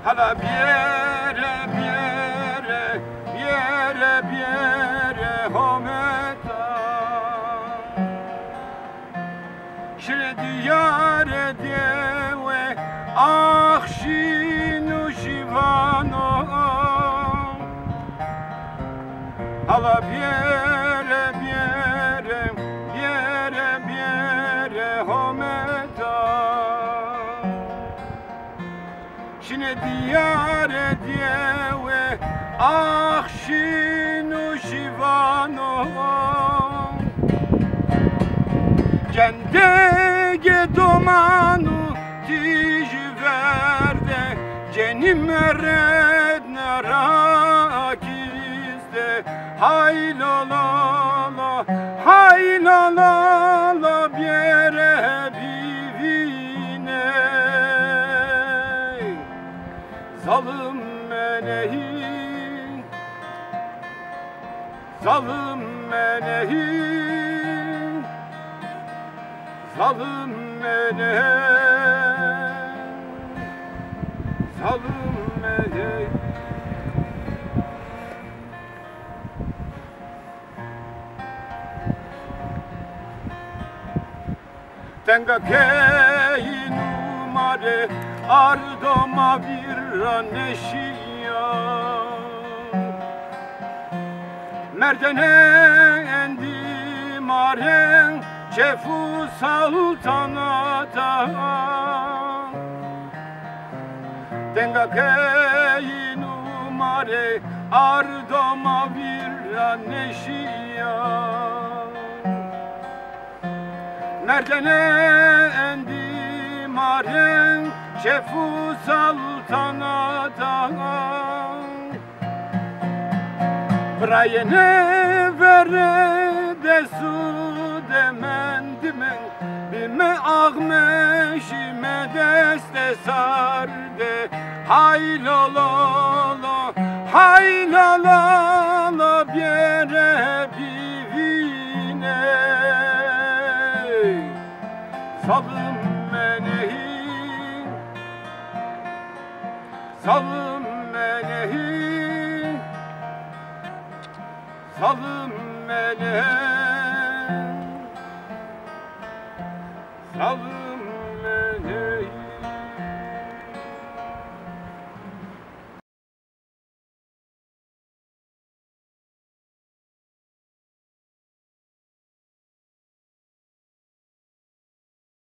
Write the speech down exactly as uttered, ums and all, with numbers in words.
hala biere biere biere biere hometa şire diyare dewe akşinu şivano hala biere biere biere biere hometa şine diyare dewe akşinu şivano Cendege domanu tij verde cenim redne rakiste hay la la la hay la la la biere bivine Zalım menehi Zalım menehi Zalım mene Zalım mene Tenga keyi numare Ardoma virra neşiya Merdene endi maren Cefu saltanata Tenga keyi numare Ardoma virra neşiya Merdene endi maren Cefu saltanata Brayene vere de su demendimen Bime ağmeşime deste sarde Hay la la la Hay la la la biere bivine Zalım menehi Zalım